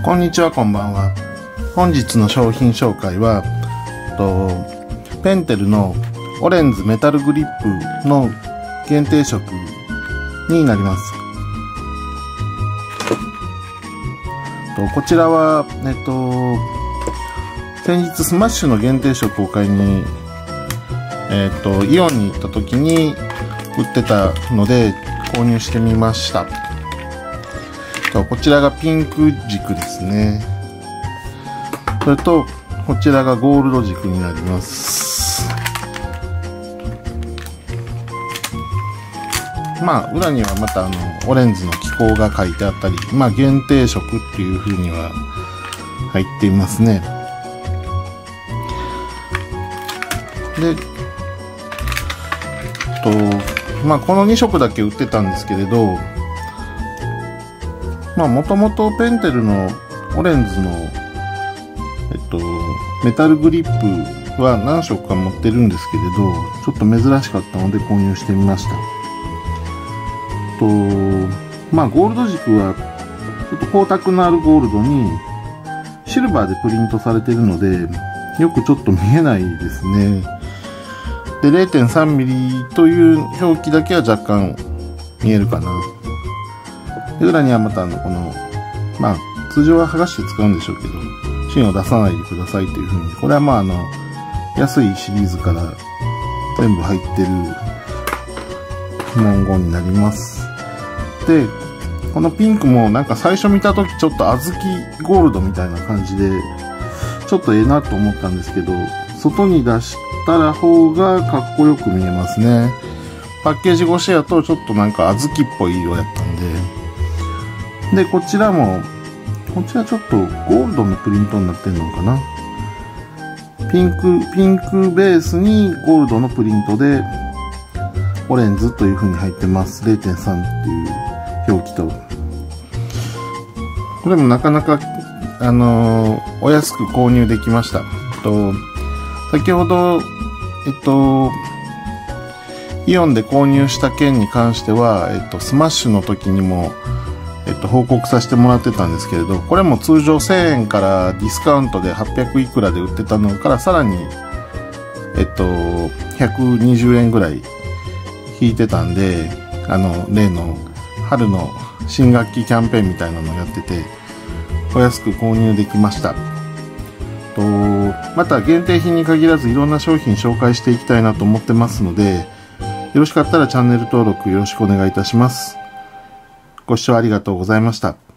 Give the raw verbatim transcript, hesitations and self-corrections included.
こんにちは、こんばんは。本日の商品紹介は、とペンテルのオレンズメタルグリップの限定色になります。とこちらは、えっと、先日スマッシュの限定色を買いに、えっと、イオンに行った時に売ってたので購入してみました。こちらがピンク軸ですね。それとこちらがゴールド軸になります。まあ裏にはまたあのオレンジの気候が書いてあったり、まあ限定色っていう風には入っていますね。で、とまあこのに色だけ売ってたんですけれど、まあもともとペンテルのオレンズのえっとメタルグリップは何色か持ってるんですけれど、ちょっと珍しかったので購入してみました。とまあゴールド軸はちょっと光沢のあるゴールドにシルバーでプリントされているのでよくちょっと見えないですね。で れいてんさんミリ という表記だけは若干見えるかな。で裏にはまたあのこのまあ通常は剥がして使うんでしょうけど、芯を出さないでくださいというふうに、これはまああの安いシリーズから全部入ってる文言になります。でこのピンクもなんか最初見た時ちょっと小豆ゴールドみたいな感じでちょっとええなと思ったんですけど、外に出したら方がかっこよく見えますね。パッケージ越しやとちょっとなんか小豆っぽい色やったんで。で、こちらも、こちらちょっとゴールドのプリントになってるのかな。ピンク、ピンクベースにゴールドのプリントで、オレンズという風に入ってます。れいてんさん っていう表記と。これもなかなか、あのー、お安く購入できました。と、先ほど、えっと、イオンで購入した件に関しては、えっと、スマッシュの時にも、えっと、報告させてもらってたんですけれど、これも通常せんえんからディスカウントではっぴゃくいくらで売ってたのからさらに、えっと、ひゃくにじゅうえんぐらい引いてたんで、あの、例の春の新学期キャンペーンみたいなのをやってて、お安く購入できました。と、また限定品に限らずいろんな商品紹介していきたいなと思ってますので、よろしかったらチャンネル登録よろしくお願いいたします。ご視聴ありがとうございました。